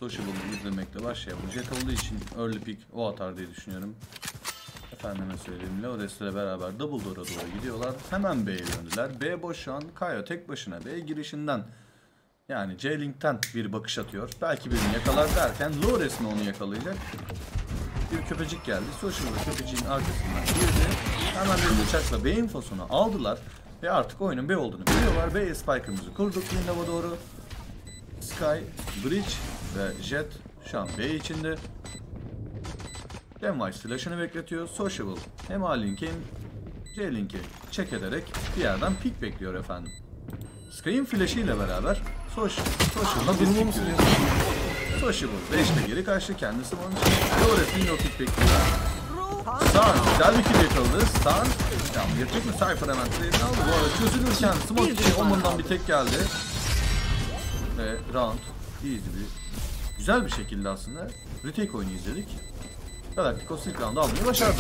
Sociable'ı izlemekle başlayalım. Jet olduğu için early pick o atar diye düşünüyorum. Efendime söyleyeyim, Lores'le beraber Double Door'a doğru gidiyorlar. Hemen B'ye döndüler. B boş şu an. Kayo tek başına B girişinden, yani J-Link'ten bir bakış atıyor. Belki birini yakalar derken Lores mi onu yakalayacak? Bir köpecik geldi. Sociable'ı köpeciğin arkasından girdi. Hemen bir bıçakla B infosunu aldılar. Ve artık oyunun B olduğunu biliyorlar. B spike'ımızı kurduk Windows'a doğru. Sky, Bridge ve Jet şu an B içinde. Gemwise flash'ını bekletiyor. Sociable hem A-Link'i hem J-Link'i check ederek bir yerden pick bekliyor efendim. Sky'in flash'ı ile beraber Sociable'da bir pick görüyor. Sociable 5'te geri kaçtı kendisi onun için. Lores window pick bekliyor. Stan güzel bir kill yakaladı. Stan geçecek mi? Cypher hemen trade'ini aldı. Bu arada çözülürken Smoke Omen'dan bir tek geldi. Ve round easy güzel bir şekilde aslında retake oyunu izledik. Galacticos ilk round'u almayı başardı.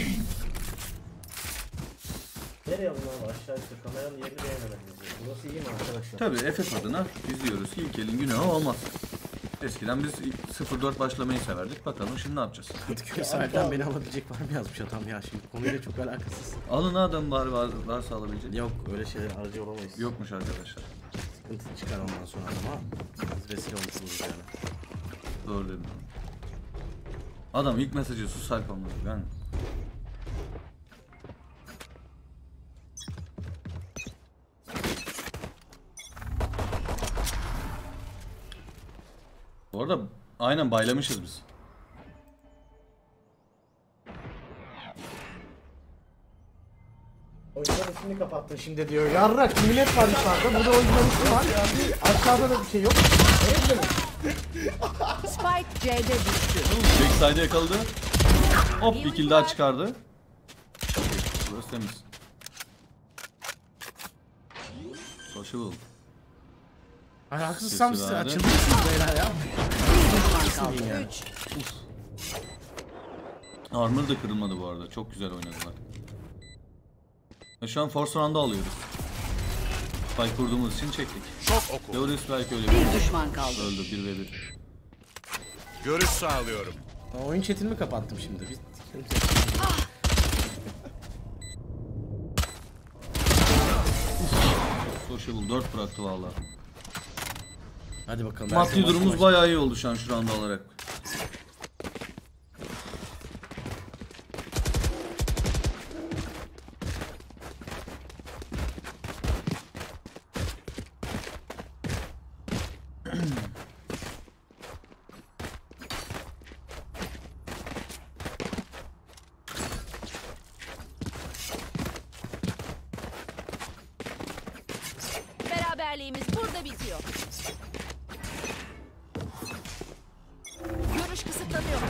Nereye alın abi? Aşağı işte kameranın yerini beğenemediniz. Burası iyi mi arkadaşlar? Tabii FF adına izliyoruz. İlk elin günahı olmaz. Eskiden biz 0-4 başlamayı severdik. Bakalım şimdi ne yapacağız? Kadıköy sahilden beni alabilecek var mı yazmış adam ya, şimdi konuyla çok alakasız. Alın adam varsa alabilecek. Yok öyle şeyler aracı olamayız. Yokmuş arkadaşlar. Sıkıntı çıkar ondan sonra ama biz vesile olmuşsunuz yani. Doğru dedim. Adam ilk mesajı sus sayfa olmadı yani. Bu arada aynen baylamışız biz. Oyuncuların ismini kapattın şimdi diyor. Yarrak millet var yukarıda. Burada oyuncuların ismi var. Aşağıda da bir şey yok. Evet mi? Spike C'de düştü. Backside'e yakaladı. Hop bir kill daha çıkardı. Burası temiz. Sociable. Hayır haksızsam size açılmışsınız beyler ya. Kaldı. 3. Armor da kırılmadı bu arada. Çok güzel oynadılar. Ve şu an Force Round'u alıyoruz. Spike kurduğumuz için çektik. Çok oku. Loris belki öyle Bir düşman kaldı. öldü 1v1. Görüş sağlıyorum. Oyun chat'ini mi kapattım şimdi? Biz... Sociable 4 bıraktı valla. Hadi bakalım. Maddi durumumuz bayağı iyi oldu şu an şu anda alarak. Beraberliğimiz burada bitiyor. Görüş kısıtlanıyor.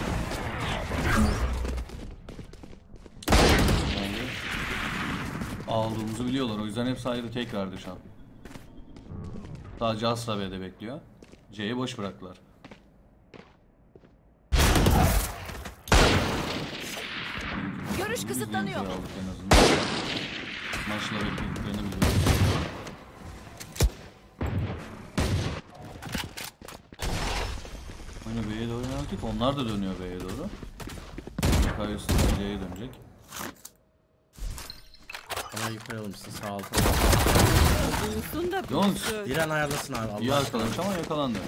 Aldığımızı biliyorlar, o yüzden hepsi ayrı tekrardı şu an. Sadece Asla B'de bekliyor. C'yi boş bıraktılar. Görüş kısıtlanıyor. Aldık en azından. Maçla beklediklerini biliyoruz. Hani B'ye doğru yöneldik, onlar da dönüyor B'ye doğru. Kayısı C'ye dönecek. Ama yukarı almışsın sağ alta. Bulsun da Yalnız Diren ayarlasın abi. iyi Allah arkalamış ama yakalandı.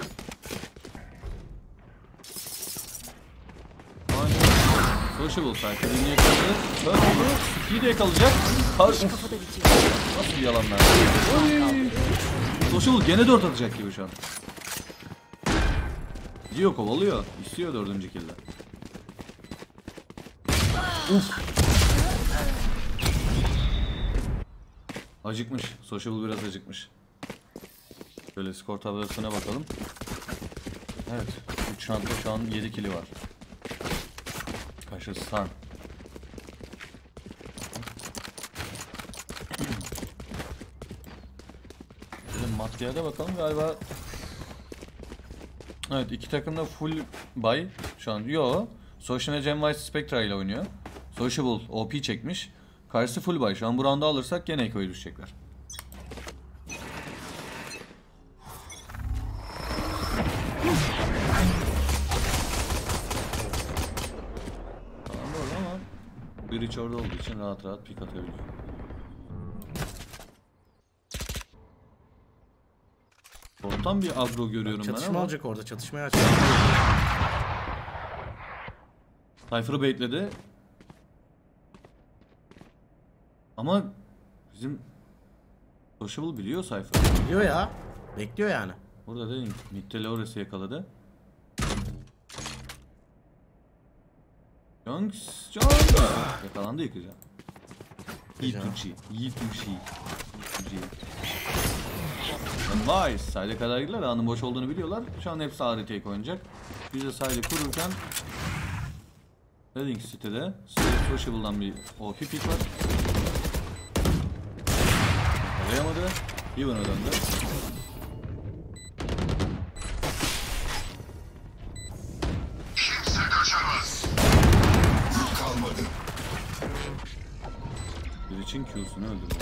Aynen. Sociable Cypher'ını yakaladı. Kör oldu. İyi de yakalayacak. Karşı kafada bitiyor. nasıl bir yalanlar? Sociable gene 4 atacak gibi şu an. Gidiyor, kovalıyor. İstiyor 4. kill'de. Uf. Acıkmış. Sociable biraz acıkmış. Şöyle skor tablasına bakalım. Evet. 3 roundda şu an 7 kill'i var. Karşı Stan. Maddeye de bakalım galiba. Evet, iki takım da full buy şu an. Yo. Social ve Gemwise Spectra ile oynuyor. Sociable OP çekmiş. Karşısı full buy. Şu an bu round'u alırsak gene Eko'yu düşecekler. Breach orada olduğu için rahat rahat pik atabiliyor. Ortam bir agro görüyorum ben Çatışma ama. olacak orada, çatışmaya açacak. Cypher'ı baitledi. Ama bizim Sociable biliyor Cypher'ı. Biliyor ya. Bekliyor yani. Burada da Mid'de Laures'i yakaladı. Jones yakalandı yıkacağım. Yituchi. Vay, sahile kadar girdiler. Anın boş olduğunu biliyorlar. Şu an hepsi haritayı oynayacak. Biz de sahile kururken Reading City'de Sociable'dan bir OP pick var. Arayamadı. Even'a döndü. Kimse kaçamaz. Yük kalmadı. Bir için Q'sunu öldürdü.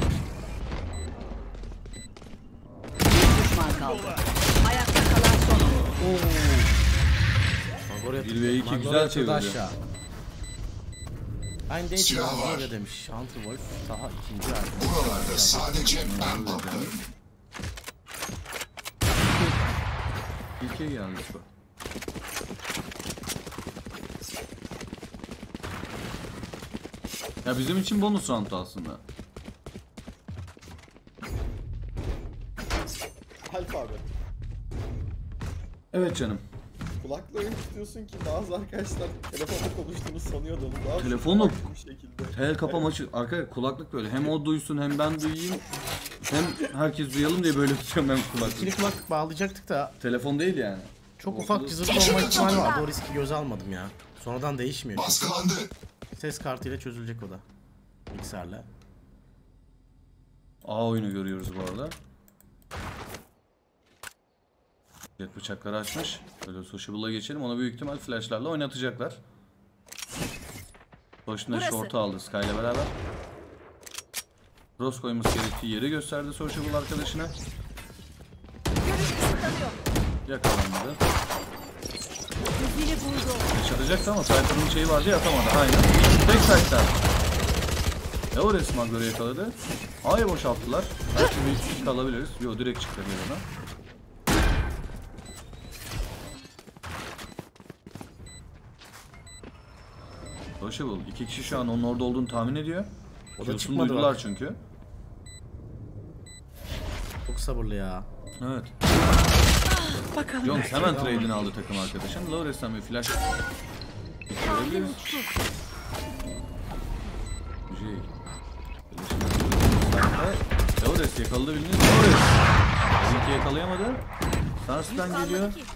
Bir düşman kaldı. Ayakta kalan son oyuncu. Magorya 1 ve 2 Magorya güzel atıldı çevirdi. aşağı. Aynı değil Silah var. Magorya demiş. Hunter Wolf daha ikinci artık. Buralarda sadece ben korkarım. İlke geldi bu. Ya bizim için bonus round aslında. Alfa abi. Evet canım. Kulaklığı öyle tutuyorsun ki bazı arkadaşlar telefonda konuştuğunu sanıyor da onu daha Telefonla- farklı bir şekilde. Tel kapam açık. Arka kulaklık böyle. Hem o duysun hem ben duyayım. Hem herkes duyalım diye böyle tutuyorum ben kulaklığı. İkili kulaklık bağlayacaktık da Telefon değil yani. çok ufak cızırtı olma ihtimali vardı. O riski göze almadım ya. Sonradan değişmiyor. Baskılandı. Ses kartıyla çözülecek o da. Mikserle. A oyunu görüyoruz bu arada. Jet bıçakları açmış. Böyle Sociable'a geçelim. Ona büyük ihtimal flashlarla oynatacaklar. Boşuna Burası. short'u aldı Sky ile beraber. Cross koyması gerektiği yeri gösterdi Sociable arkadaşına. Görüş kısıtlanıyor. Yakalanmadı. Yüzünü buldu. Yaşatacaktı ama Cypher'ın şeyi vardı ya, atamadı. Aynen. Tek side'den. Laures Magor'u yakaladı. A'yı boşalttılar. Belki bir kick alabiliriz. Yo, direkt çıktı bir yana. Sociable 2 kişi şu an onun orada olduğunu tahmin ediyor. O da Q'sunu çıkmadı duydular bak. çünkü. Çok sabırlı ya. Evet. Jones hemen trade'ini aldı takım arkadaşım. Laures'ten bir flash görebiliriz. Güzel. Laures yakaladı bildiğiniz. Laures. Bizimki yakalayamadı. Stars'tan geliyor. Kalmadı ki.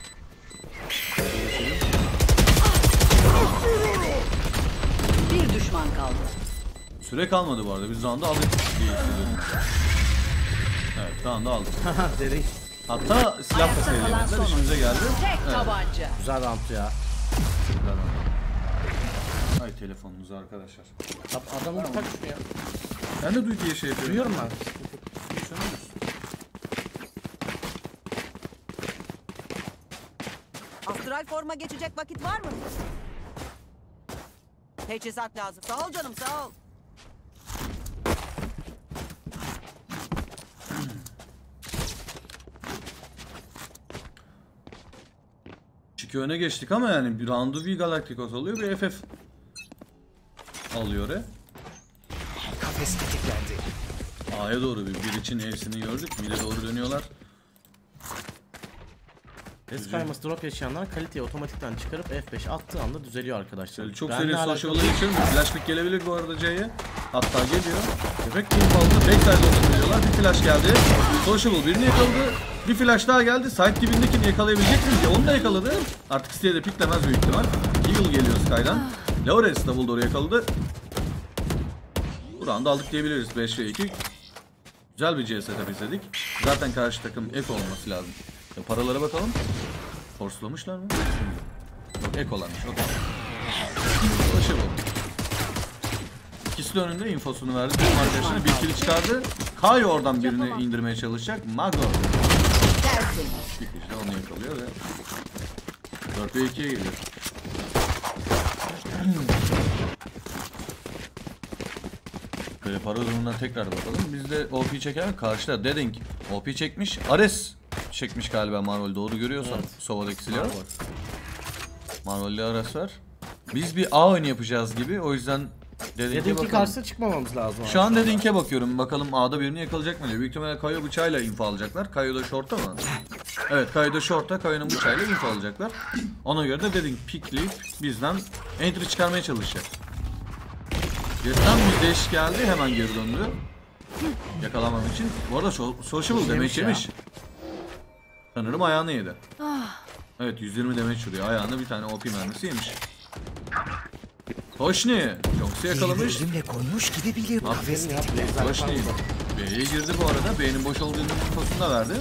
Bir düşman kaldı. Süre kalmadı bu arada. Biz round'u aldık diye hissediyorum. Evet, round'u aldık. Derin. Hatta silah da Ayakta kalan sevdiğimizden son işimize geldi. Tek tabanca. Güzel round ya. Ay telefonunuz arkadaşlar. Adam bir tak ya. Ben de duy diye şey yapıyorum. Duyuyorum ben. Astral forma geçecek vakit var mı? Teçhizat lazım. Sağ ol canım, sağ ol. Çünkü öne geçtik ama yani bir roundu bir Galacticos alıyor, bir FF alıyor. Kafes tetiklendi. A'ya doğru bir için E'sini gördük. Mid'e doğru dönüyorlar. Ses kayması drop yaşayanlar kaliteyi otomatikten çıkarıp F5 attığı anda düzeliyor arkadaşlar. Çok Benle seri alakalı- Sociable'a geçelim. Flash pick gelebilir bu arada C'ye. Hatta geliyor. Köpek gibi fazla backside'da oturuyorlar. Bir flash geldi. Sociable birini yakaladı. Bir flash daha geldi. Side dibindekini yakalayabilecek miyiz? Onu da yakaladı. Artık City'ye de piklemez büyük ihtimal. Eagle geliyor Sky'dan. Laures double door'u yakaladı. Bu round'u aldık diyebiliriz. 5 ve 2. Güzel bir C setup izledik. Zaten karşı takım F olması lazım. Ya paralara bakalım. Forslamışlar mı? Yok, F olanmış. Okay. Sociable. İkisi de önünde infosunu verdi. Tüm arkadaşlarına bir kill çıkardı. Kayo oradan birini indirmeye çalışacak. Mago. Bir kişi de onu yakalıyor ve 4 ve 2'ye geliyor. Böyle para durumuna tekrar bakalım. Biz de OP çeken karşıda Deadink OP çekmiş. Ares çekmiş galiba Marvel, doğru görüyorsam. Evet. Sova'daki silah. Marvel'li Ares var. Biz bir A oyunu yapacağız gibi, o yüzden Deadink'e Deadink'i bakalım. karşısına çıkmamamız lazım. Şu an Deadink'e bakıyorum. Bakalım A'da birini yakalayacak mı diye. Büyük ihtimalle Kayo bıçağıyla info alacaklar. Kayo da short'ta mı? Evet, Kayo da short'ta. Kayo'nun bıçağıyla info alacaklar. Ona göre de Deadink pikleyip bizden entry çıkarmaya çalışacak. Jet'ten bir dash geldi, hemen geri döndü. Yakalamam için. Bu arada sociable damage yemiş. Sanırım ayağını yedi. Evet, 120 damage vuruyor. Ayağına bir tane OP mermisi yemiş. Toshni Jongs'u yakalamış. Elimle koymuş gibi bir kafes. Toshni B'ye girdi bu arada. B'nin boş olduğunu infosunu da verdi.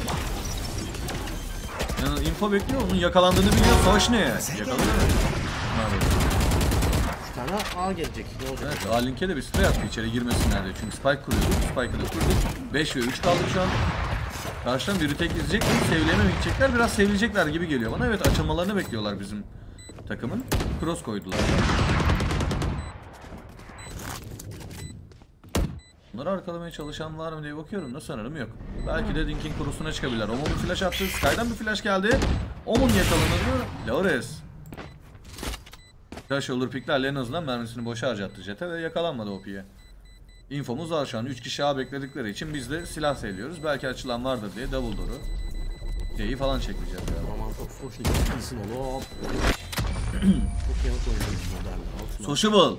Yani info bekliyor. Onun yakalandığını biliyor. Toshni yakaladı. Bir tane A gelecek. Ne olacak? Evet, A-Link'e de bir spray attı içeri girmesinler diye. Çünkü Spike kuruyordu. Spike'ı da kurdu. 5 ve 3 kaldı şu an. Karşıdan biri tek izleyecek mi? Sevilemeye gidecekler. Biraz sevilecekler gibi geliyor bana. Evet, açılmalarını bekliyorlar bizim takımın. Cross koydular. Bunları arkalamaya çalışan var mı diye bakıyorum da sanırım yok. Belki de Dink'in kurusuna çıkabilirler. Omon bir flash attı. Sky'dan bir flash geldi. Omon yakalanır mı? Laures. Flash olur piklerle en azından mermisini boşa harcattı Jet'e ve yakalanmadı OP'ye. İnfomuz var şu an. 3 kişi A bekledikleri için biz de silah seviyoruz. Belki açılan vardır diye double door'u. C'yi falan çekeceğiz ya. Aman çok social iyisin oğlum. Çok yanık oynuyoruz modern. Sociable.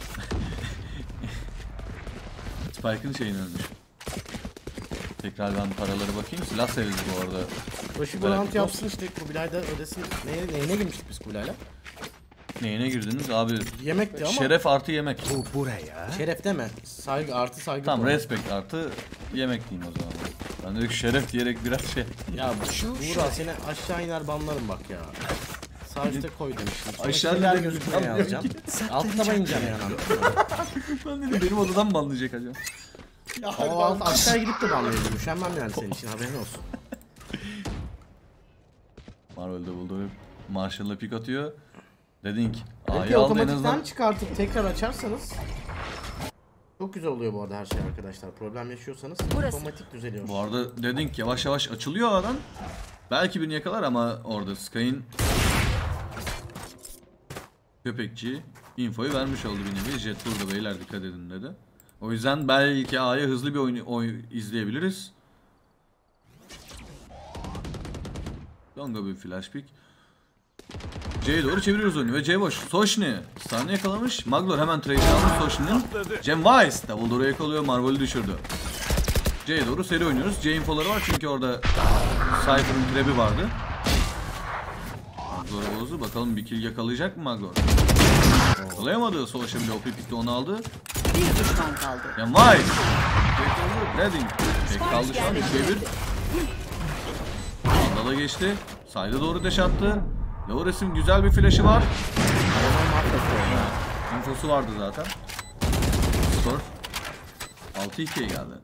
Spike'ın şeyini ölmüş. Tekrar ben paraları bakayım. Silah sevildi bu arada. Başı bu round yapsın işte, Kubilay'da ödesin. Neyine girmiştik biz Kubilay'la? Neyine girdiniz abi? Yemekti ama. Şeref artı yemek. Bu buraya. Şeref deme. Saygı artı saygı. Tamam, koy. respect artı yemek diyeyim o zaman. Ben de şeref diyerek biraz şey. Ya Buğra seni aşağı iner banlarım bak ya. Sağ üstte koy demiştim. Sonra Aşağı şeyler iner gözükmeye banlarım. yazacağım. Altta bayınacağım yani. Ben dedim benim odadan mı anlayacak acaba? O aşağı gidip de banlayabilirim. Üşenmem yani senin için, haberin olsun. Marvel'de buldu. Marshall'la pik atıyor. Dedin ki Belki A'yı aldı en otomatikten azından. çıkartıp tekrar açarsanız çok güzel oluyor bu arada her şey arkadaşlar. Problem yaşıyorsanız Burası. otomatik düzeliyor. Bu arada dedin ki yavaş yavaş açılıyor alan. Belki birini yakalar ama orada Sky'in köpekçi infoyu vermiş oldu bir nevi. Jet burada beyler dikkat edin dedi. O yüzden belki A'ya hızlı bir oyun izleyebiliriz. Longa bir flash pick. C'ye doğru çeviriyoruz oyunu ve C boş. Soshni sahne yakalamış. Maglor hemen trade almış Soshni'nin. Cem Weiss double door'u yakalıyor. Marvel'ı düşürdü. C'ye doğru seri oynuyoruz. C infoları var çünkü orada Cypher'ın trap'i vardı. Maglor bozu. Bakalım bir kill yakalayacak mı Maglor? Yakalayamadı. Soshni bile OP pick'te onu aldı. Bir düşman kaldı. Cem Weiss. Redding. Tek kaldı şu an. 3'e 1. Vandal'a geçti. Side'a doğru dash attı. Laures'in güzel bir flash'ı var. Infosu vardı zaten. Skor 6-2'ye geldi.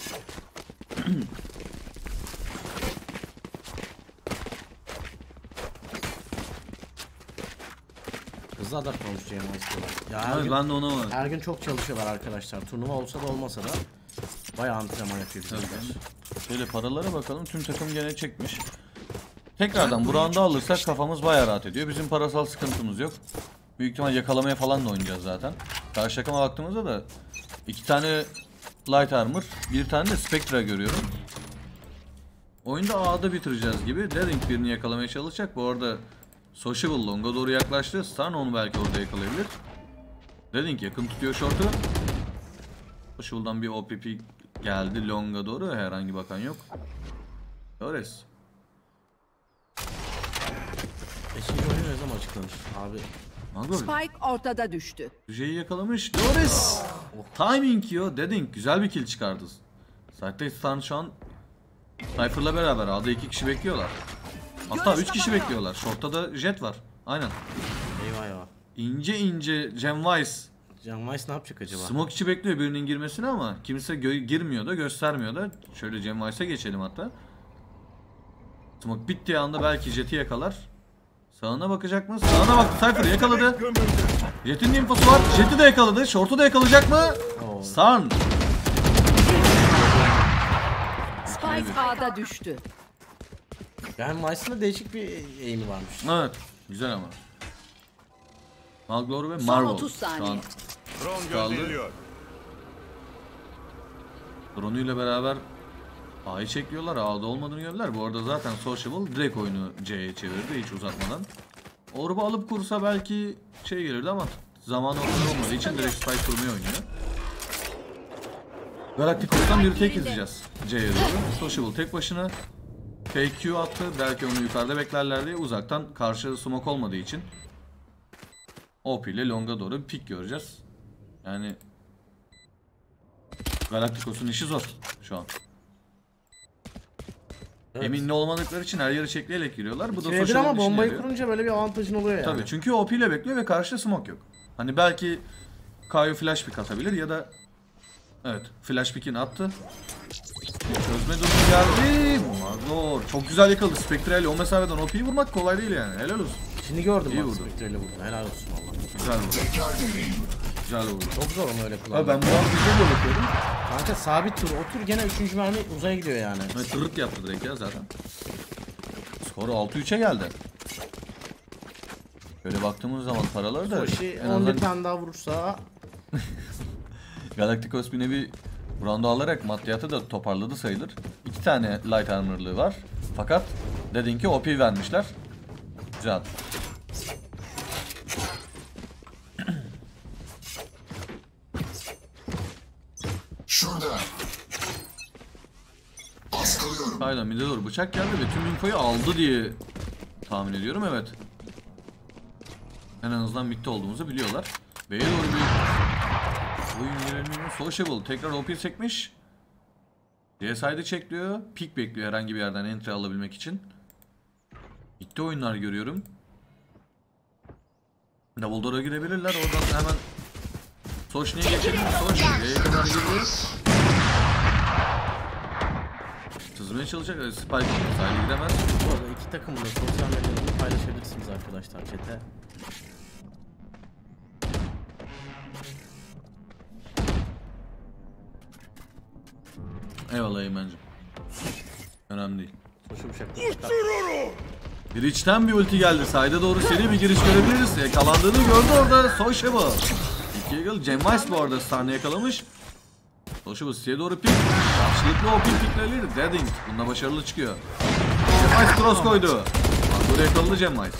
Hızlı adaptlamış Cem istiyorlar. Ya her Evet, gün, ben de ona var. her gün çok çalışıyorlar arkadaşlar. Turnuva olsa da olmasa da bayağı antrenman yapıyor bizler. Şöyle paralara bakalım. Tüm takım gene çekmiş. Tekrardan bu round'u alırsak kafamız bayağı rahat ediyor. Bizim parasal sıkıntımız yok. Büyük ihtimal yakalamaya falan da oynayacağız zaten. Karşı takıma baktığımızda da 2 tane light armor, bir tane de Spectra görüyorum. Oyunda A'da bitireceğiz gibi. Deadink birini yakalamaya çalışacak. Bu arada Sociable Long'a doğru yaklaştı. Stun onu belki orada yakalayabilir. Deadink yakın tutuyor short'u. Sociable'dan bir OPP geldi Long'a doğru. Herhangi bakan yok. Laures. 5. oyun ne zaman açıklanır abi? Maglor. Spike ortada düştü. Yüceyi yakalamış. Laures. Timing yo. Deadink güzel bir kill çıkardı. Side'de Stun şu an Cypher'la beraber A'da 2 kişi bekliyorlar. Hatta 3 kişi bekliyorlar. Short'ta da Jet var. Aynen. Eyvah eyvah. İnce ince Cem Weiss Can Weiss ne yapacak acaba? smoke içi bekliyor birinin girmesini ama kimse girmiyor da göstermiyor da. Şöyle Cem Weiss'e geçelim hatta. Smoke bittiği anda belki Jet'i yakalar. Sağına bakacak mı? Sağına baktı. Cypher yakaladı. Jet'in de infosu var. Jet'i de yakaladı. Short'u da yakalayacak mı? Oo. San. Spike A'da düştü. Yani Mice'ın da değişik bir eğimi varmış. Evet. Güzel ama. Malglor ve Son Marvel. 30 Şu an saniye. kaldı. Drone ile beraber A'yı çekliyorlar. A'da olmadığını gördüler. Bu arada zaten Sociable direkt oyunu C'ye çevirdi hiç uzatmadan. Orba alıp kursa belki şey gelirdi ama zamanı ortada olmadığı için direkt Spike kurmayı oynuyor. Galacticos'tan bir tek izleyeceğiz C'ye doğru. Sociable tek başına fake Q attı. Belki onu yukarıda beklerler diye uzaktan karşı smoke olmadığı için OP ile Long'a doğru bir pick göreceğiz. Yani Galacticos'un işi zor şu an. Evet. Emin olmadıkları için her yeri çekleyerek giriyorlar. Bu da Şeydir Sociable'ın ama işine bombayı yarıyor. kurunca böyle bir avantajın oluyor yani. Tabii çünkü OP ile bekliyor ve karşıda smoke yok. Hani belki Kaio flash pick atabilir ya da evet flash pick'ini attı. Çözme durumu geldi. Marlor çok güzel yakaladı. Spectre ile o mesafeden OP'yi vurmak kolay değil yani. Helal olsun. Şimdi gördüm İyi bak vurdu. Spectre'yle vurdu. Helal olsun valla. Güzel vurdu. Güzel vurdu. Çok zor onu öyle Abi kullanmak. ben bu an güzel de bakıyorum. Kanka sabit dur otur gene 3. mermi uzaya gidiyor yani. Evet, tırırt yaptı direkt ya zaten. Skor 6-3'e geldi. Böyle baktığımız zaman paraları da Hoşi en 11 azından tane daha vurursa Galacticos bir nevi round'u alarak maddiyatı da toparladı sayılır. 2 tane light armor'lığı var. Fakat dedin ki OP vermişler. Güzel. Şurada. Baskılıyorum. Hayda mid'e doğru bıçak geldi ve tüm infoyu aldı diye tahmin ediyorum. Evet. En azından mid'de olduğumuzu biliyorlar. B'ye doğru bir oyun yönelmiyor. Sociable tekrar OP çekmiş. DSI'de çekliyor. Pick bekliyor herhangi bir yerden entry alabilmek için. Mid'de oyunlar görüyorum. Dumbledore'a girebilirler. Oradan hemen Soşni'ye geçelim. Soşni B'ye kadar girdi. Sızmaya çalışacak. Spike sahile gidemez. bu arada iki takımın da sosyal medyalarını paylaşabilirsiniz arkadaşlar chat'e. Eyvallah Eymen'cim. Önemli değil. Hoşu bu şekilde. Breach'ten bir ulti geldi. Side'a doğru seri bir giriş görebiliriz. Yakalandığını gördü orada Sociable. İki Eagle. Cemvice bu arada sahne yakalamış. Sociable C'ye doğru pick. Karşılıklı o picklerleri Deading. Bunda başarılı çıkıyor. Cemvice cross koydu. Buraya yakaladı Cemvice.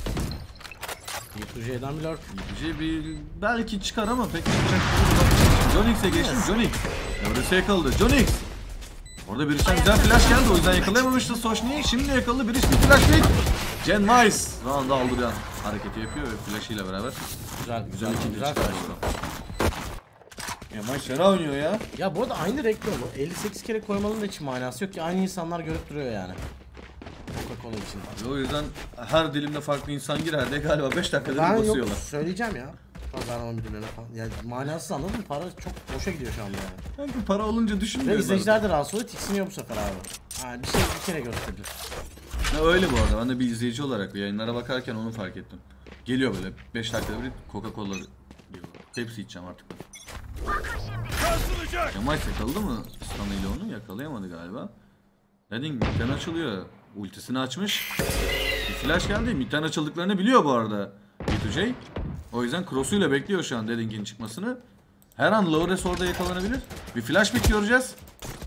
Y2J'den bir lurk. Bir belki çıkar ama pek çıkacak. Jonix'e geçtim. Jonix. Orası yakaladı. Jonix. Orada Breach'ten güzel flash geldi. O yüzden yakalayamamıştı Soşni'yi. Şimdi yakaladı. Breach bir flash pick. Cemvice round'u aldıran hareketi yapıyor ve flash'ıyla beraber. Güzel Güzel ikinci güzel çıkar. Cemvice fena oynuyor ya. Ya bu arada aynı renkli oldu. 58 kere koymanın da hiç manası yok ki aynı insanlar görüp duruyor yani. Coca-Cola için. O yüzden her dilimde farklı insan girer de galiba 5 dakikada Ben bir yok basıyorlar. söyleyeceğim ya. Pazarlama müdürlerine falan. Yani manasız anladın mı? Para çok boşa gidiyor şu anda yani. Sanki para olunca Ve düşünmüyorlar. izleyiciler de rahatsız oluyor. Tiksiniyor bu sefer abi. Ha, bir şey bir kere gösterilir. Ya öyle bu arada. Ben de bir izleyici olarak yayınlara bakarken onu fark ettim. Geliyor böyle 5 dakikada bir Coca-Cola diyor. Hepsi içeceğim artık ben. Cemvice yakaladı mı? Stanley'le onu yakalayamadı galiba. Deading midden açılıyor. Ultisini açmış. Bir flash geldi. Midden açıldıklarını biliyor bu arada Y2J. O yüzden cross'uyla bekliyor şu an Deading'in çıkmasını. Her an Lawrence orada yakalanabilir. Bir flash pick göreceğiz.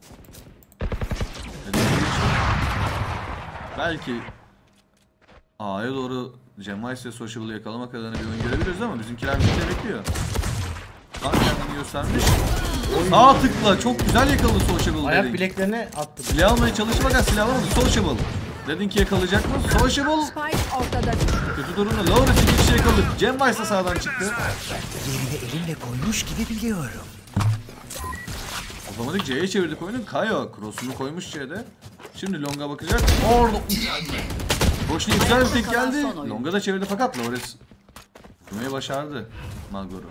Belki A'ya doğru Cemvice ve Sociable'ı yakalamak adına bir oyun görebiliriz ama bizimkiler midde bekliyor. Tam kendini göstermiş. Sağ tıkla çok güzel yakaladı Sociable Ayak Deading. bileklerine attı. Silah almaya çalıştı fakat silah alamadı. Sociable. Dedin ki yakalayacak mı? Sociable. Spike ortada düştü. Kötü durumda. Lawrence iki kişi yakaladı. Cemvice de sağdan çıktı. Yerini elimle koymuş gibi biliyorum. Otomatik C'ye çevirdik oyunu. Kaio cross'unu koymuş C'de. Şimdi Long'a bakacak. Orada. Boşluğu güzel bir tek geldi. Long'a da çevirdi fakat Lawrence vurmayı başardı Malgor'u.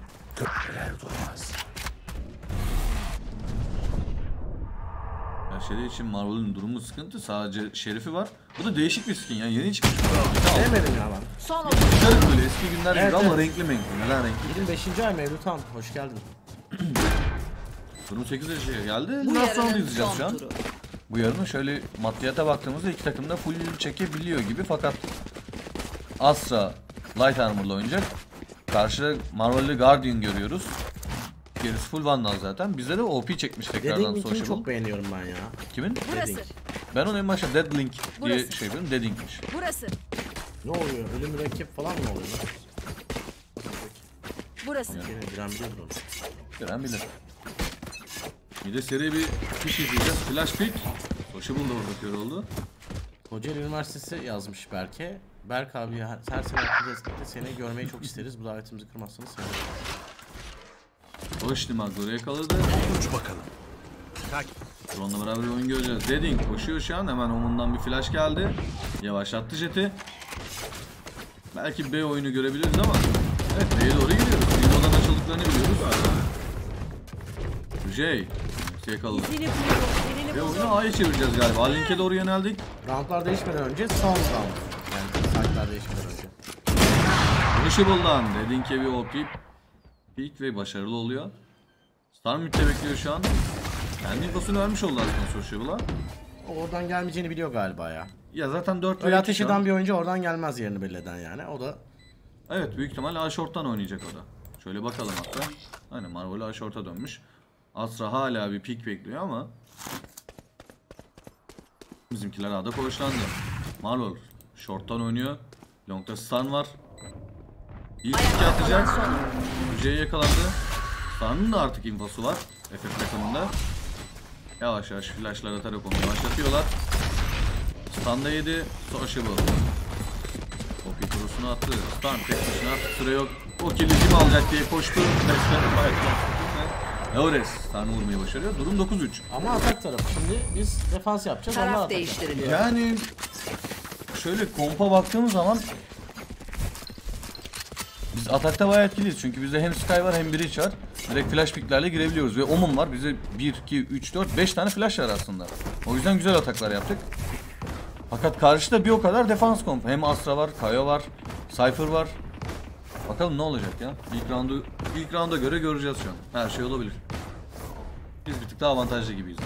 Her şey için Marvel'ın durumu sıkıntı. Sadece Şerif'i var. Bu da değişik bir skin yani yeni çıkmış. Sevmedim ya ben. Son Güzel böyle eski günler gibi Evet, ama evet. renkli renkli. Neden renkli? 25. ay Mevlüthan. Hoş geldin. Durum 8 yaşaya geldi. bu Last round yarının izleyeceğiz şu son an. turu. bu yarının şöyle maddiyata baktığımızda iki takım da full çekebiliyor gibi, fakat Astra Light Armor'la oynayacak. Karşıda Marvel'li Guardian görüyoruz. Gerisi full Vandal zaten. Bizde de OP çekmiş tekrardan Deadlink'ini Sociable. çok beğeniyorum ben ya. Kimin? Burası. Ben onu en başta Deadlink diye Burası. şey yapıyorum. Deadlink'miş. Burası. Ne oluyor? Ölüm mürekkep falan mı oluyor? Burası. Yine giren biliyordur onu. Gören bilir. Bir de seri bir pick izleyeceğiz. Flash pick. Sociable da orada kör oldu. Kocaeli Üniversitesi yazmış Berke. Berk abi her sene aktivitesinde seni görmeyi çok isteriz. Bu davetimizi kırmazsanız sevinirim. Hoş Magor'u yakaladı. Uç bakalım. Drone'la beraber oyun göreceğiz. Deading koşuyor şu an. Hemen omundan bir flash geldi. Yavaşlattı jeti. Belki B oyunu görebiliriz ama evet, B'ye doğru gidiyoruz. Window'dan açıldıklarını biliyoruz. J yakaladı. İzini buluyorum. Birini Ve buldum. oyunu A'ya çevireceğiz galiba. Link'e doğru yöneldik. Roundlar değişmeden önce son round. Yani saatler değişmeden önce. Punishable Deading'e bir OP peak ve başarılı oluyor. Star Mid'de bekliyor şu an. Kendi infosunu vermiş oldu aslında Sociable'a. Oradan gelmeyeceğini biliyor galiba ya. Ya zaten 4 Öyle ateş eden bir oyuncu oradan gelmez yerini belli eden yani. O da Evet, büyük ihtimal A short'tan oynayacak o da. Şöyle bakalım hatta. Aynen, Marvel A short'a dönmüş. Astra hala bir pick bekliyor ama bizimkiler A'da koşlandı. Marvel short'tan oynuyor. Long'da stun var. İlk iki atacak. C'ye yakalandı. Stun'ın da artık infosu var. FF takımında. Yavaş yavaş flash'lar atarak onu yavaşlatıyorlar. Stun'da yedi. Sociable. OP turusunu attı. Stun tek başına attı. Süre yok. O kill'i kim alacak diye koştu. Laures stun vurmayı başarıyor. Durum 9-3. ama atak tarafı. Şimdi biz defans yapacağız. Onlar Taraf atak değiştiriliyor. Yani şöyle kompa baktığımız zaman biz atakta bayağı etkiliyiz. Çünkü bizde hem Sky var hem Breach var. Direkt flash picklerle girebiliyoruz. Ve Omen var. Bize 1, 2, 3, 4, 5 tane flash var aslında. O yüzden güzel ataklar yaptık. Fakat karşıda bir o kadar defans komp. Hem Astra var, Kayo var, Cypher var. Bakalım ne olacak ya. İlk rounda göre göreceğiz şu an. Her şey olabilir. Biz bir tık daha avantajlı gibiyiz.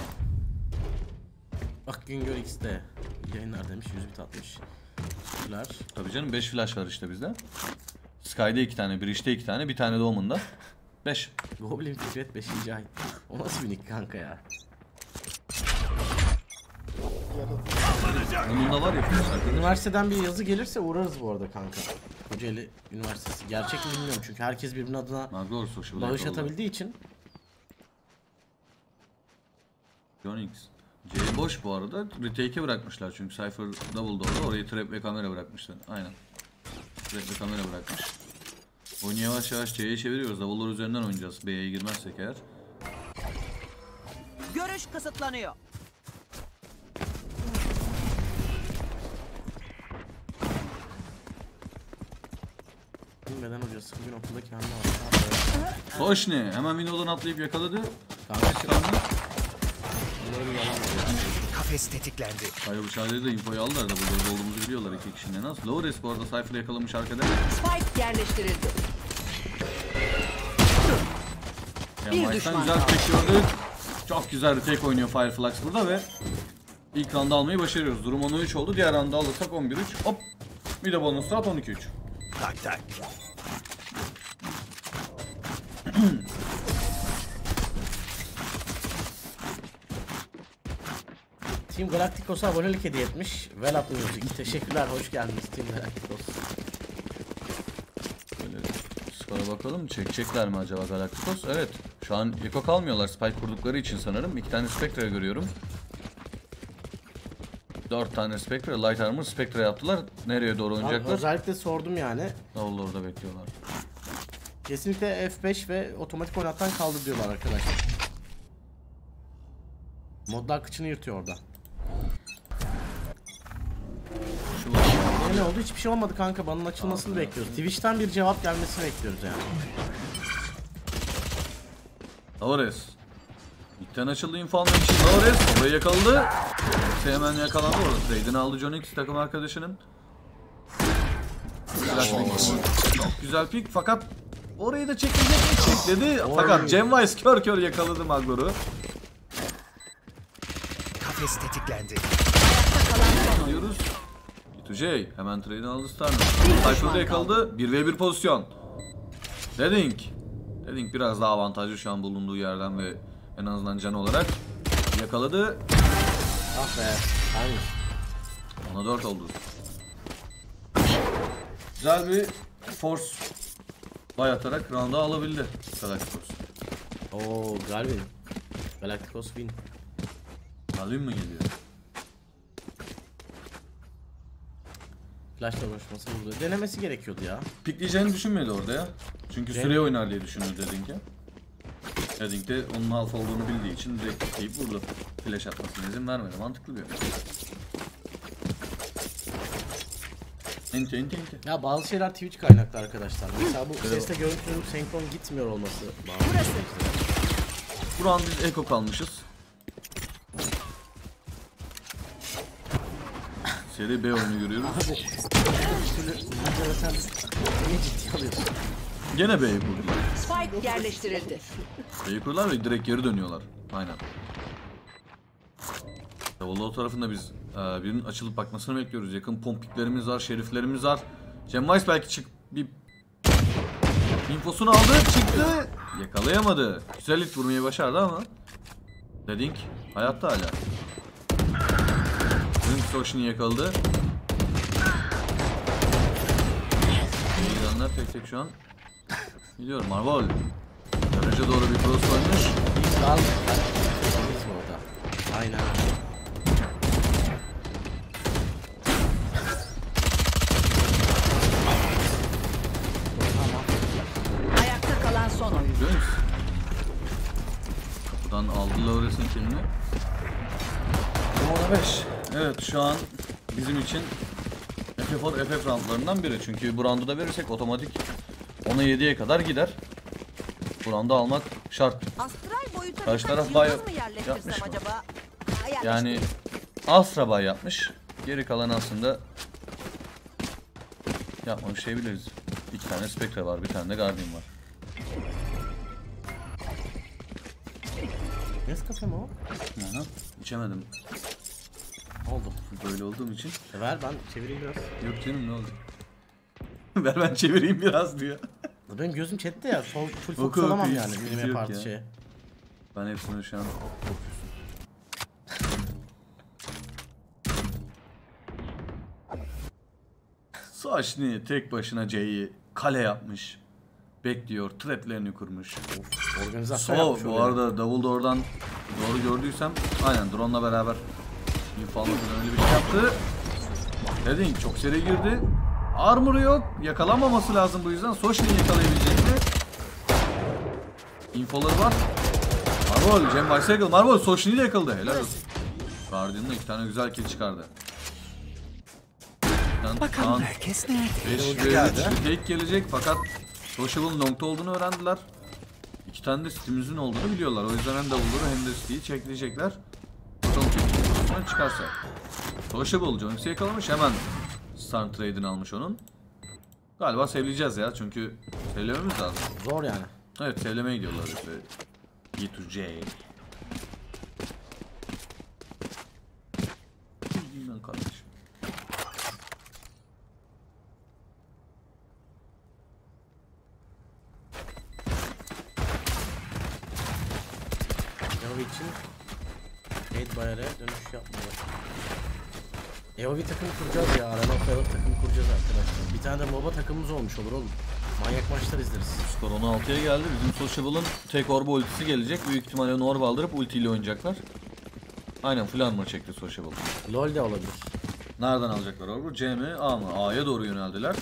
Bak Güngör X'de yayınlar demiş 100 bit atmış. Teşekkürler. Tabii canım, 5 flash var işte bizde. Sky'da 2 tane, Breach'te 2 tane, bir tane de Omen'da. 5. Goblin Fikret 5. ay. O nasıl bir nick kanka ya? Omen'da var ya flash arkadaş. Üniversiteden bir yazı gelirse uğrarız bu arada kanka. Kocaeli Üniversitesi. Gerçek mi bilmiyorum çünkü herkes birbirinin adına Magor Social bağış yakaladı. atabildiği için. John X. C boş bu arada. Retake'e bırakmışlar çünkü Cypher double orada. Orayı trap ve kamera bırakmışlar. Aynen. Trap ve kamera bırakmış. Oyunu yavaş yavaş C'ye çeviriyoruz. Double'lar üzerinden oynayacağız. B'ye girmezsek eğer. Görüş kısıtlanıyor. Bilmeden hocası bugün okulda kendi var. Hoş ne? Hemen Windows'dan atlayıp yakaladı. Kanka Kafes tetiklendi. Kayo bıçağıyla da infoyu aldılar da burada olduğumuzu biliyorlar iki kişinin en az. Laures bu arada Cypher'ı yakalamış arkada. Spike yerleştirildi. Yani Bir Mike'dan düşman güzel tek gördük. Çok güzel bir tek oynuyor Fireflux burada ve ilk round'u almayı başarıyoruz. Durum 10-3 oldu. Diğer round'u alırsak 11-3. Hop. Bir de bonus at 12-3. Tak tak. Team Galacticos'a abonelik hediye etmiş. Well up music. Teşekkürler. Hoş geldiniz Team Galacticos. Böyle skora bakalım. Çekecekler mi acaba Galacticos? Evet. Şu an Eko kalmıyorlar Spike kurdukları için sanırım. 2 tane Spectre görüyorum. 4 tane Spectre, Light Armor Spectre yaptılar. Nereye doğru Abi, oynayacaklar? özellikle sordum yani. Davul orada bekliyorlar. Kesinlikle F5 ve otomatik oynattan kaldı diyorlar arkadaşlar. Modlar kıçını yırtıyor orada. Şu Ne oldu? Hiçbir şey olmadı kanka. Banın açılmasını bekliyoruz. Twitch'ten bir cevap gelmesini bekliyoruz yani. Laures. İlkten açıldı info almak için Laures. Orayı yakaladı. Hepsi hemen yakalandı orada. Raid'ini aldı John X takım arkadaşının. Çok güzel pick fakat orayı da çekilecek mi? Çekledi. Fakat Gemwise kör kör yakaladı Magor'u. Kafes tetiklendi. Alıyoruz. Yitujey hemen trade'ini aldı Starner. Cypher'da yakaladı. 1v1 pozisyon. Deadink biraz daha avantajlı şu an bulunduğu yerden ve en azından can olarak yakaladı. Ah be. Aynı. Ona 4 oldu. Güzel bir force bay atarak round'u alabildi Galacticos. Oo Galvin. Galacticos win. Galvin mi geliyor? Flash'la uğraşması burada. Denemesi gerekiyordu ya. Pikleyeceğini düşünmedi orada ya. Çünkü Değil süreye mi? oynar diye düşünüyor Dedink'e. Dedink de onun alfa olduğunu bildiği için direkt pikleyip vurdu. Flash atmasına izin vermedi. Mantıklı bir oyun. Enti. Ya bazı şeyler Twitch kaynaklı arkadaşlar. Mesela bu sesle görüntünün senkron gitmiyor olması. Burası. Bu an biz Eko kalmışız. Seri B oyunu görüyoruz. Sen niye ciddi alıyorsun? Gene B'yi kurdular. Spike yerleştirildi. B'yi kurdular ve direkt geri dönüyorlar. Aynen. Davullu tarafında biz birinin açılıp bakmasını bekliyoruz. Yakın pompiklerimiz var, şeriflerimiz var. Cemvice belki bir infosunu aldı, çıktı. Yakalayamadı. Güzel hit vurmayı başardı ama Dedink hayatta hala. Dedink Soşin'i yakaladı. Gidenler tek şu an gidiyor. Marvel. Garaja doğru bir cross oynamış. Biz kaldık. Biz mi orada? Aynen. Ayakta kalan son oyuncu. Görüyor musun? Kapıdan aldı Laures'in kilini. 15. Evet şu an bizim için FF4 FF roundlarından biri. Çünkü bu roundu da verirsek otomatik 10'a 7'ye kadar gider. Bu roundu almak şart. Astral boyuta Karşı birkaç taraf bay yıldız mı yerleştirsem yapmış mı? acaba? Yani Astra bay yapmış. Geri kalan aslında yapmamış şey biliriz. 2 tane Spectre var, bir tane de Guardian var. Nescafe mi o? Aha, içemedim. Oldu. Böyle olduğum için. Ver ben çevireyim biraz. Yok canım ne oldu? Ver ben çevireyim biraz diyor. Benim gözüm chatte ya. Full Oku, fokus olamam oku, yani. hiç Minime yok parti ya. şeye. Ben hepsini şu an Saçni tek başına C'yi kale yapmış. Bekliyor, traplerini kurmuş. Organizasyon So, yapmış bu oraya. arada Davul da oradan doğru gördüysem aynen drone'la beraber info almadan öyle bir şey yaptı. Dedin çok seri girdi. Armor'u yok. Yakalanmaması lazım bu yüzden. Soşni'yi yakalayabilecek mi? Infoları var. Marvel, Cem Weissegel. Marvel Soşni'yi de yakaladı. Helal olsun. Guardian'da 2 tane güzel kill çıkardı. Bakalım herkes nerede? 5 ve 3 retake gelecek fakat Sociable'ın long'ta olduğunu öğrendiler. 2 tane de Steam'imizin olduğunu biliyorlar. O yüzden hem Double'ları hem de Steam'i çekleyecekler. Bakalım çekilmesinden çıkarsa. Sociable Jones'u yakalamış, hemen Start Trade'ini almış onun. Galiba sevleyeceğiz ya çünkü sevlememiz lazım. Zor yani. Evet sevlemeye gidiyorlar işte. E2J. Bilmem kardeşim. Eovi için Raid Bayer'e dönüş yapmıyorlar. Eovi takımı kuracağız ya. Arena of Eovi takımı kuracağız arkadaşlar. Bir tane de MOBA takımımız olmuş olur oğlum. Manyak maçlar izleriz. Skor 16'ya geldi. Bizim Sociable'ın tek orba ultisi gelecek. Büyük ihtimalle onu orba aldırıp ultiyle oynayacaklar. Aynen full armor çekti Sociable. LoL de olabilir. Nereden alacaklar orbu? C mi? A mı? A'ya doğru yöneldiler.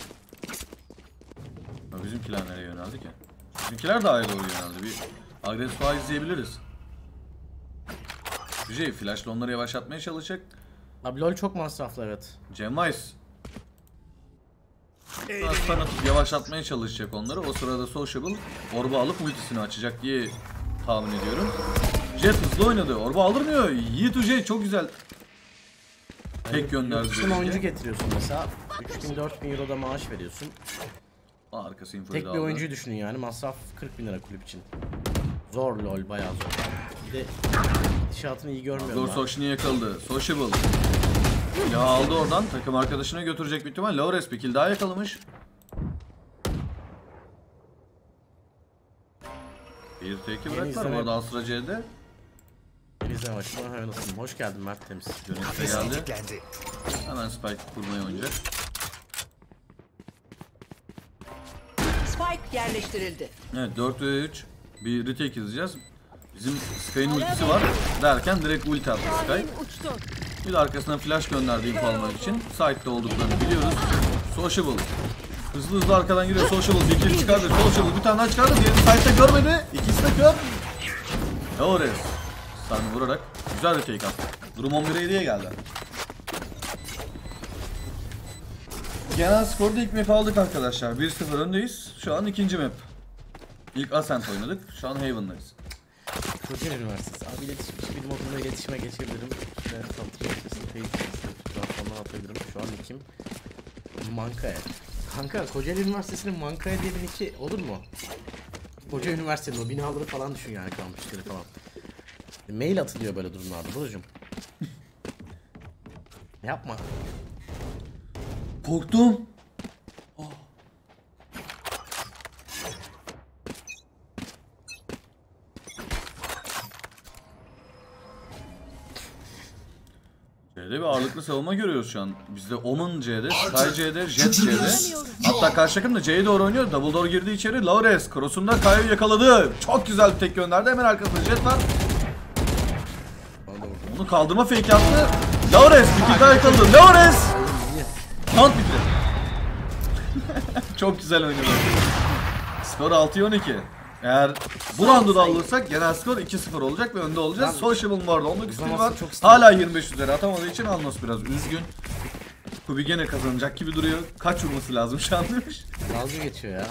Ya bizimkiler nereye yöneldi ki? Bizimkiler de A'ya doğru yöneldi. Bir agresif A izleyebiliriz. Güzel. Flash'la onları yavaşlatmaya çalışacak. Abi LoL çok masraflı evet. Cemvice sana yavaşlatmaya çalışacak onları. O sırada Sociable orba alıp ultisini açacak diye tahmin ediyorum. Jet hızlı oynadı. Orba aldırmıyor. Yi2J çok güzel. Tek gönderdi. Kısım oyuncu getiriyorsun mesela. 3000-4000 euro da maaş veriyorsun. Arkası infoyu Tek da bir aldı. oyuncuyu düşünün yani. Masraf 40.000 lira kulüp için. Zor LoL bayağı zor. Bir de gidişatını iyi görmüyorum Gor ben. Sochni yakaladı. Sociable. Ya aldı oradan. Takım arkadaşına götürecek bir ihtimal. Laures bir kill daha yakalamış. Bir teki bıraktılar. izleme. Bu arada Astra C'de. Denizle maçına hemen ısındım. Hoş geldin Mert Temiz. Yönetme Kafes geldi. tetiklendi. Hemen Spike kurmaya oynayacak. Spike yerleştirildi. Evet 4 ve 3. Bir retake izleyeceğiz. Bizim Sky'ın ultisi var derken direkt ulti attı Sky. Uçtu. Bir de arkasından flash gönderdi info almak için. Site'de olduklarını biliyoruz. Sociable. Hızlı hızlı arkadan giriyor Sociable. Bir kill çıkardı. Sociable bir tane daha çıkardı. Diğerini site'de görmedi. İkisi de kör. Laures. Sani vurarak güzel retake attı. Durum 11'e 7'ye geldi. Genel skorda ilk map aldık arkadaşlar. 1-0 öndeyiz. Şu an ikinci map. İlk Ascent oynadık. Şu an Haven'dayız. Kocaeli Üniversitesi. Abi iletişim bilim okuluna iletişime geçebilirim. İşte tanıtım ofisini teyit falan atabilirim. Şu an kim? Mankaya. Kanka Kocaeli Üniversitesi'nin Mankaya diye bir nicki olur mu? Koca üniversitenin o binaları falan düşün yani kampüsleri falan. Mail atılıyor böyle durumlarda Buracığım. Yapma. Korktum. C'de bir ağırlıklı savunma görüyoruz şu an. Bizde Omen C'de, Sky C'de, Jet C'de. Hatta karşı takım da C'ye doğru oynuyor. Double door girdi içeri. Laures cross'unda Kayo'yu yakaladı. Çok güzel bir tek gönderdi. Hemen arkasında Jet var. Bunu kaldırma fake yaptı. Laures bir kill daha yakaladı. Laures! Count bitti. Çok güzel oynadı. Skor 6'ya 12. Eğer bu roundu da alırsak genel skor 2-0 olacak ve önde olacağız. Sociable bu arada 19 kill var. Hala 25 üzeri atamadığı için Alnos biraz üzgün. Kubi gene kazanacak gibi duruyor. Kaç vurması lazım şu an demiş. Dalga geçiyor ya.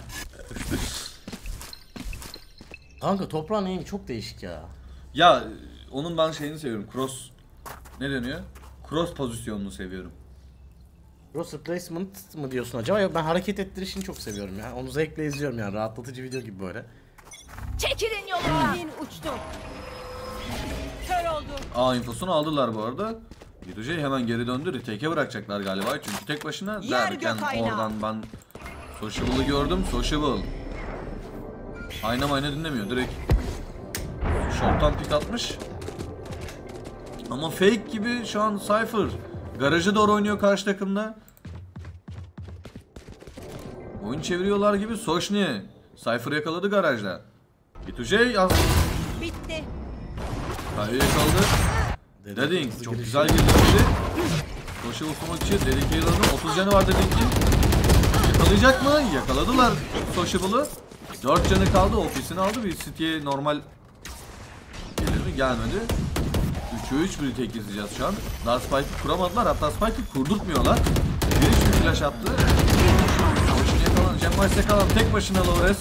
Kanka toprağın eğimi çok değişik ya. Ya onun ben şeyini seviyorum. Cross ne deniyor? Cross pozisyonunu seviyorum. Cross replacement mı diyorsun acaba? Yok ben hareket ettirişini çok seviyorum ya. Onu zevkle izliyorum yani. Rahatlatıcı video gibi böyle. Çekilin yoluna. Uçtu. Kör oldu. A infosunu aldılar bu arada. Yedujey hemen geri döndü. Retake'e bırakacaklar galiba. Çünkü tek başına Yer derken gök aynağı. oradan ben Sociable'ı gördüm. Sociable. Ayna dinlemiyor. Direkt short'tan pick atmış. Ama fake gibi şu an Cypher. Garaja doğru oynuyor karşı takımda. Oyun çeviriyorlar gibi. Sochni. Cypher yakaladı garajda. Yedujey az. Bitti. Kayo yakaladı. Deding çok güzel girdi. Koşu vurmak için Deding'i yaladı. 30 canı var Deding'in. Yakalayacak mı? Yakaladılar Sociable'ı. 4 canı kaldı. Ofisini aldı. Bir City'ye normal gelir mi? Gelmedi. 3'e 3 bir tek izleyeceğiz şu an. Daha Spike'ı kuramadılar. Hatta Spike'ı kurdurtmuyorlar. Bir flash attı. Koşunu yakalan. Cemmais'e kalan tek başına Laures.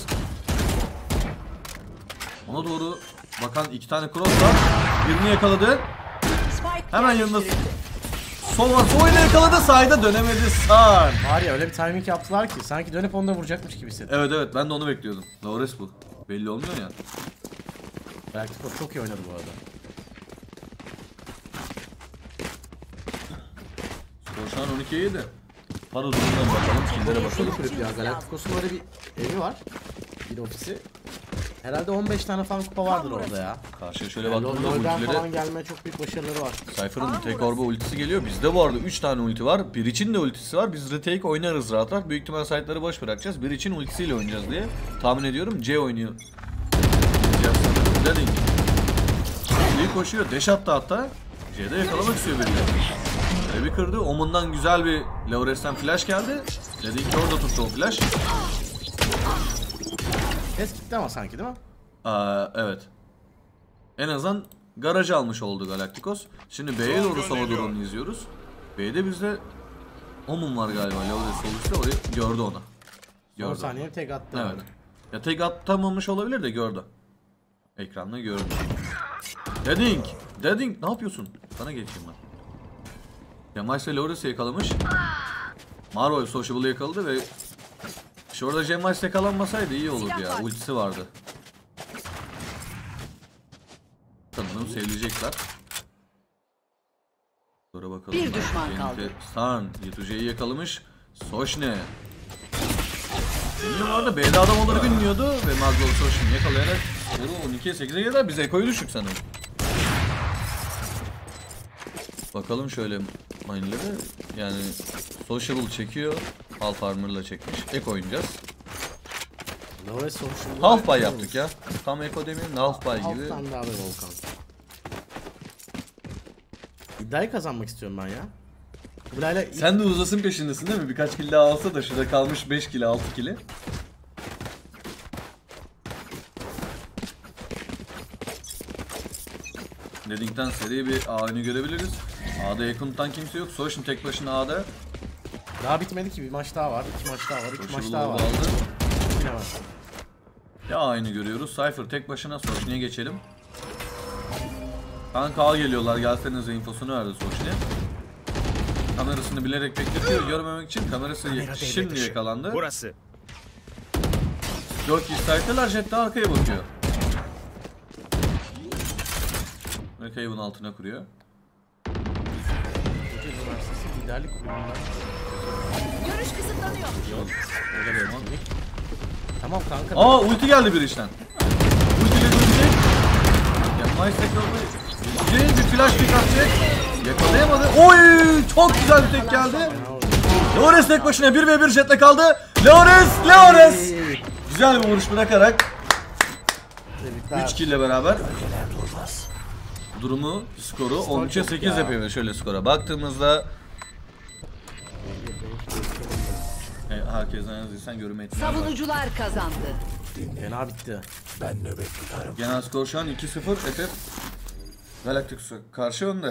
Ona doğru bakan 2 tane cross var. Birini yakaladı. Spike Hemen yanında yerleştirildi. sol var. Sol'u yakaladı. Sahiden dönemedi. Sağ. Var ya öyle bir timing yaptılar ki sanki dönüp onu da vuracakmış gibi hissettim. Evet ben de onu bekliyordum. Laures bu. Belli olmuyor ya. Belki çok iyi oynadı bu arada. Skor şu an 12'ye 7. Para durumundan bakalım. Killere bakalım. Kulüp ya Galacticos'un öyle bir evi var. Bir ofisi. Herhalde 15 tane falan kupa vardır orada ya. Karşıya şöyle Yani baktığımızda LoL'den falan ultilere gelmeye çok büyük başarıları var. Cypher'ın tek orba ultisi geliyor. Bizde bu arada 3 tane ulti var. Bir için de ultisi var. Biz retake oynarız rahat rahat. Büyük ihtimal site'ları boş bırakacağız. Bir için ultisiyle oynayacağız diye tahmin ediyorum. C oynuyor. Deding. İyi koşuyor. Dash attı hatta. C'de yakalamak istiyor birileri. Bir kırdı. Omen'dan güzel bir Laures'ten flash geldi. Deding orada tuttu o flash. Kes gitti ama sanki değil mi? Evet. En azından garajı almış oldu Galacticos. Şimdi B'ye doğru sava durumunu izliyoruz. B'de bizde Omen var galiba. Laures oluştu. Orayı gördü ona. 10 Gördü. saniye tek attı. Evet. Yani. Ya tek atamamış olabilir de gördü. Ekranda gördü. Deding ne yapıyorsun? Sana geçeyim ben. Cemmais'le Laures'i yakalamış. Marvel Sociable'ı yakaladı ve şurada Cemmais yakalanmasaydı iyi olurdu ya. Ultisi vardı. Sanırım sevecekler. Sonra bakalım. Bir düşman kaldı. San Yituce'yi yakalamış. Soşne. Bilmiyorum orada B'de adam olur bilmiyordu ve Maglov Soşne'yi yakalayarak skoru 12'ye 8'e geldi. Biz Eko'yu düşük sanırım. Bakalım şöyle mine'ları. Yani Sociable çekiyor. Half Armor'la çekmiş. Eko oynayacağız. Lores Social. Half buy yaptık ya. Tam Eko demeyelim de half buy gibi. Alttan daha bir Volkan. İddiayı kazanmak istiyorum ben ya. Kubilay'la Sen de uzasın peşindesin değil mi? Birkaç kill daha alsa da şurada kalmış 5 kill 6 kill. Dediğinden seri bir A'ını görebiliriz. A'da yakınlıktan kimse yok. Soşin tek başına A'da. daha bitmedi ki, bir maç daha var, 2 maç daha var, 3 maç daha var. Aldı. Yine var. Ya A'ını görüyoruz. Cypher tek başına. Soşin'e geçelim. Kanka A geliyorlar. Gelsenize infosunu verdi Soşin'e. Kamerasını bilerek bekletiyor. Görmemek için kamerası şimdi yakalandı. Burası. 4 kişi sahipteler. Jet de arkaya bakıyor. Ve Cave'ın altına kuruyor. Kocaeli Üniversitesi liderlik kurulundan Görüş kısıtlanıyor. öyle bir etkinlik. Tamam kanka. Aa ulti geldi bir işten. Ultiyle dönecek. Yanmayı yakaladı. Bir flash pick atacak. Yakalayamadı. Oy! Çok güzel bir tek geldi. Leores tek başına 1v1 Jet'le kaldı. Leores! Güzel bir vuruş bırakarak Tebrikler. 3 kill ile beraber durumu, skoru 13'e 8 yapıyor şöyle skora baktığımızda. Herkesten yazdıysan görme etmiyor. Savunucular kazandı. Fena bitti. Genel skor şu an 2-0 FF Galacticus'a karşı önde.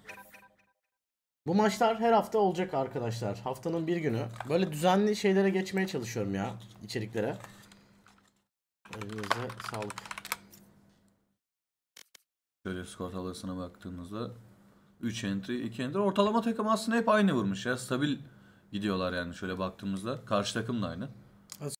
Bu maçlar her hafta olacak arkadaşlar. Haftanın bir günü. Böyle düzenli şeylere geçmeye çalışıyorum ya, içeriklere. Elinize sağlık. Şöyle skor tablosuna baktığımızda 3 entry, 2 entry. Ortalama takım aslında hep aynı vurmuş ya. Stabil gidiyorlar yani şöyle baktığımızda. Karşı takım da aynı.